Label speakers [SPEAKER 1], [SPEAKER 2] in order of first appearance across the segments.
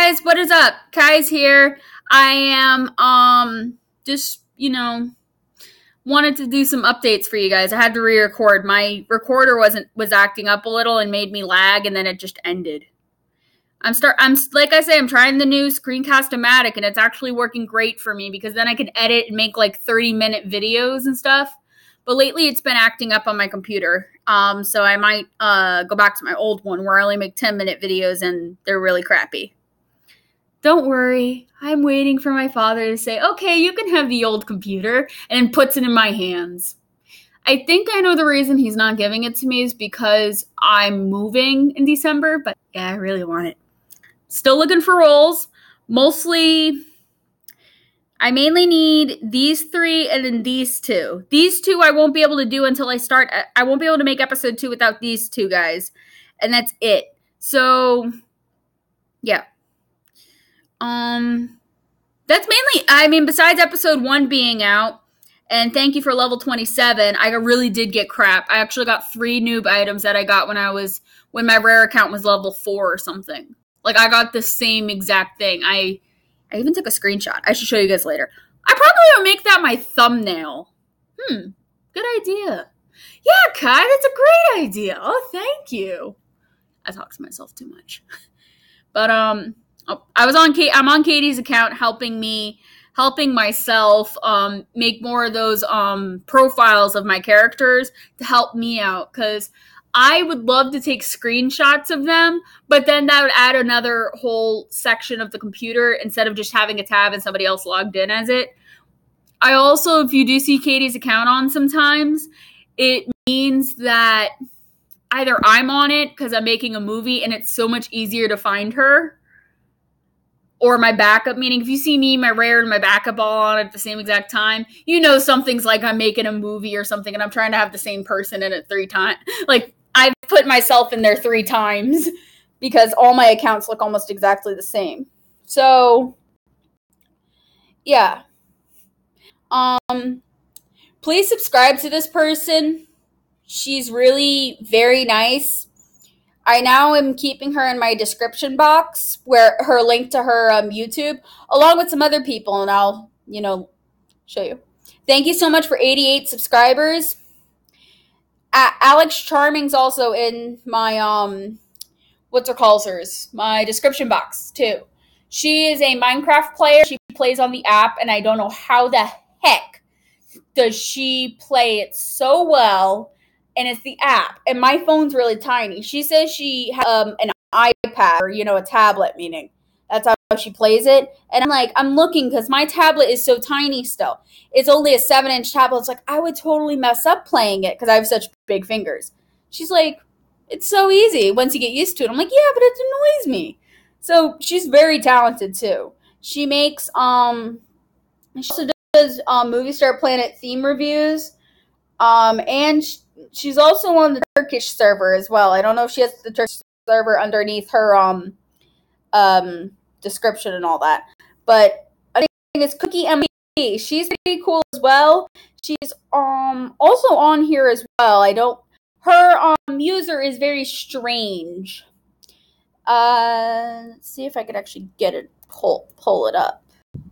[SPEAKER 1] guys, what is up? Kai's here. I am just, wanted to do some updates for you guys. I had to re-record. My recorder was acting up a little and made me lag, and then it just ended. I'm like I say, I'm trying the new Screencast-O-Matic, and it's actually working great for me because then I can edit and make like 30-minute videos and stuff. But lately it's been acting up on my computer. So I might go back to my old one where I only make 10-minute videos and they're really crappy. Don't worry. I'm waiting for my father to say, okay, you can have the old computer, and puts it in my hands. I think I know the reason he's not giving it to me is because I'm moving in December, but yeah, I really want it. Still looking for roles. Mostly, I mainly need these 3 and then these 2. These 2 I won't be able to do until I won't be able to make episode 2 without these 2 guys. And that's it. So, yeah. That's mainly, besides episode 1 being out, and thank you for level 27, I really did get crap. I actually got 3 noob items that I got when my rare account was level 4 or something. Like, I got the same exact thing. I even took a screenshot. I should show you guys later. I probably will make that my thumbnail. Good idea. Yeah, Kai, that's a great idea. Oh, thank you. I talk to myself too much. But, I'm on Katie's account helping myself make more of those profiles of my characters to help me out, because I would love to take screenshots of them, but then that would add another whole section of the computer instead of just having a tab and somebody else logged in as it. I also, if you do see Katie's account on sometimes, it means that either I'm on it because I'm making a movie and it's so much easier to find her, or my backup, meaning if you see me, my rare, and my backup all on at the same exact time, something's like I'm making a movie or something and I'm trying to have the same person in it 3 times. Like, I've put myself in there 3 times because all my accounts look almost exactly the same. So, yeah. Please subscribe to this person. She's really very nice. I now am keeping her in my description box, where her link to her YouTube, along with some other people, and I'll, show you. Thank you so much for 88 subscribers. Alex Charming's also in my, my description box, too. She is a Minecraft player. She plays on the app, and I don't know how the heck does she play it so well. And it's the app. And my phone's really tiny. She says she has an iPad, or, a tablet, meaning. That's how she plays it. And I'm looking because my tablet is so tiny still. It's only a 7-inch tablet. It's like, I would totally mess up playing it because I have such big fingers. She's like, it's so easy once you get used to it. I'm like, yeah, but it annoys me. So she's very talented too. She makes, she also does Movie Star Planet theme reviews. And she's also on the Turkish server as well. I don't know if she has the Turkish server underneath her, description and all that. But I think it's Cookie MP. She's pretty cool as well. She's also on here as well. Her user is very strange. Let's see if I could actually get it pull it up.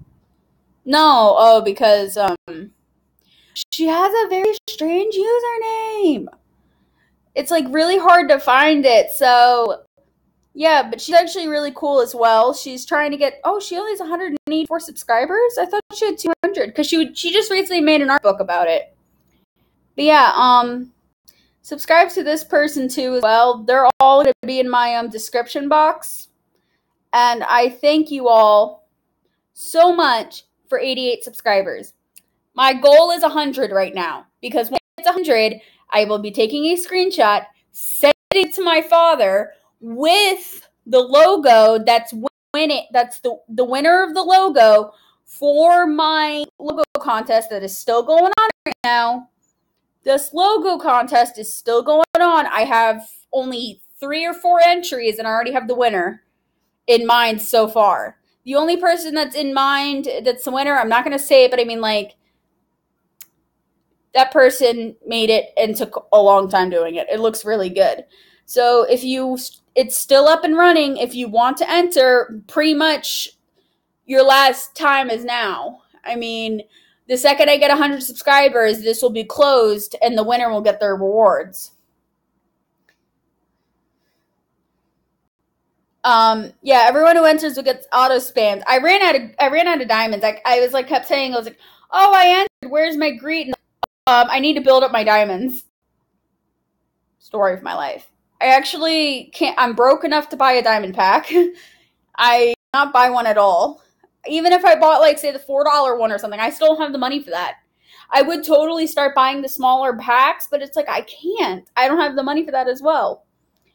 [SPEAKER 1] No, because she has a very strange username. It's really hard to find it. So yeah, but she's actually really cool as well. She's trying to get, she only has 184 subscribers? I thought she had 200 because she just recently made an art book about it. But yeah, subscribe to this person too as well. They're all going to be in my description box. And I thank you all so much for 88 subscribers. My goal is 100 right now, because when it's 100, I will be taking a screenshot, sending it to my father with the logo that's the winner of the logo for my logo contest that is still going on right now. This logo contest is still going on. I have only 3 or 4 entries, and I already have the winner in mind so far. The only person that's in mind that's the winner, I'm not going to say it, but that person made it and took a long time doing it. It looks really good. So it's still up and running. If you want to enter, pretty much your last time is now. I mean, the second I get 100 subscribers, this will be closed and the winner will get their rewards. Yeah, everyone who enters will get auto spammed. I ran out of diamonds. I was like, kept saying, I was like, oh, I entered. Where's my greet? I need to build up my diamonds. Story of my life. I actually can't. I'm broke enough to buy a diamond pack. I cannot buy one at all. Even if I bought, like, say, the $4 one or something, I still don't have the money for that. I would totally start buying the smaller packs, but it's like I can't. I don't have the money for that as well.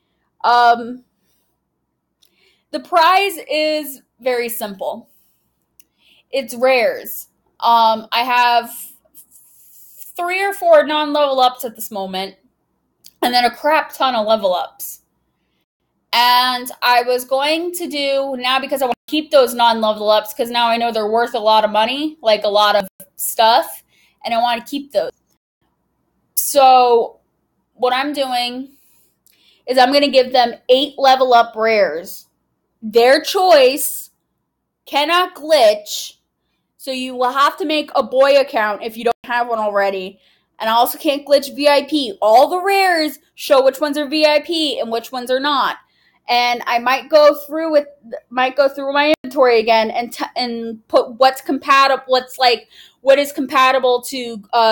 [SPEAKER 1] The prize is very simple. It's rares. I have 3 or 4 non-level ups at this moment, and then a crap ton of level ups. And I was going to do, now because I want to keep those non-level ups, because now I know they're worth a lot of money, like a lot of stuff, and I want to keep those. So what I'm doing is I'm going to give them 8 level up rares. Their choice, cannot glitch, so you will have to make a boy account if you don't have one already. And I also can't glitch VIP. All the rares show which ones are VIP and which ones are not. And I might go through my inventory again and put what's compatible, what is compatible to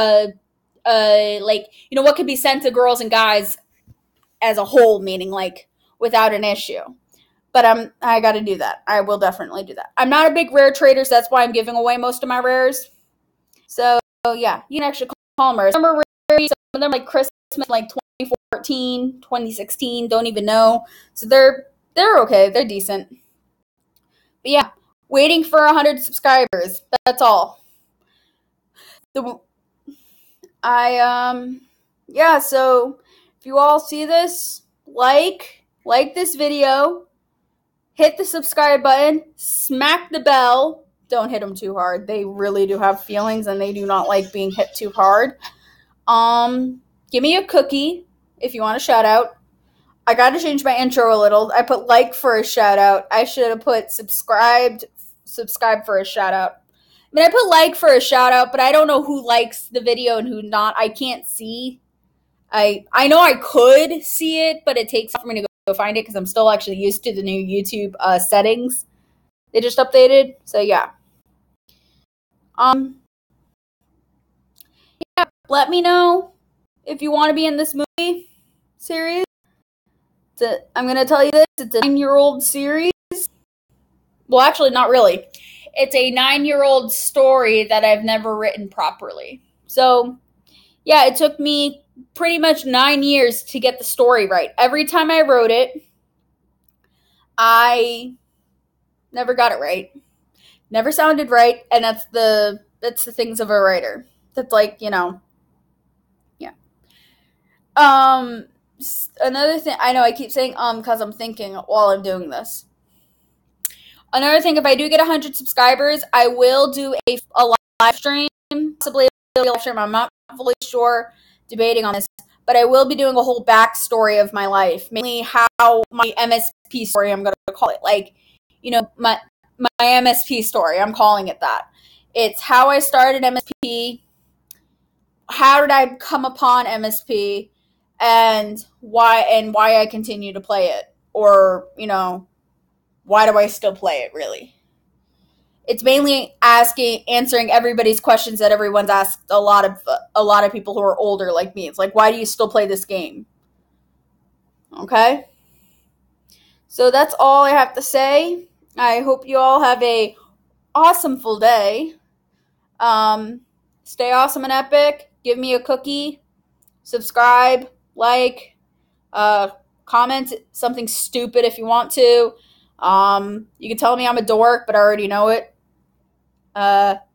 [SPEAKER 1] what could be sent to girls and guys as a whole, meaning like without an issue. But I got to do that. I will definitely do that. I'm not a big rare trader, so that's why I'm giving away most of my rares. So yeah, you can actually call them rares. Some are rare, some of them like Christmas, like 2014, 2016, don't even know. So they're okay. They're decent. But yeah, waiting for 100 subscribers. That's all. Yeah, so if you all see this, like this video. Hit the subscribe button, smack the bell. Don't hit them too hard. They really do have feelings and they do not like being hit too hard. Give me a cookie if you want a shout out. I got to change my intro a little. I put like for a shout out. I should have put subscribe for a shout out. I mean, I put like for a shout out, but I don't know who likes the video and who not. I can't see. I know I could see it, but it takes for me to go find it because I'm still actually used to the new YouTube settings they just updated. So yeah. Yeah, let me know if you want to be in this movie series. I'm gonna tell you this. It's a 9-year-old series. Well, actually, not really. It's a 9-year-old story that I've never written properly. So yeah, it took me pretty much 9 years to get the story right. Every time I wrote it, I never got it right. Never sounded right, and that's the things of a writer. That's like, yeah. Another thing, I know I keep saying because I'm thinking while I'm doing this. Another thing, if I do get 100 subscribers, I will do a live stream, possibly a live stream. I'm not fully sure, debating on this, but I will be doing a whole backstory of my life, mainly how my MSP story, I'm going to call it, like, my MSP story, I'm calling it that. It's how I started MSP, how did I come upon MSP, and why I continue to play it, or, why do I still play it, really? It's mainly answering everybody's questions that everyone's asked a lot of people who are older like me. It's like, why do you still play this game? Okay? So that's all I have to say. I hope you all have a awesome full day. Stay awesome and epic. Give me a cookie. Subscribe. Like. Comment something stupid if you want to. You can tell me I'm a dork, but I already know it.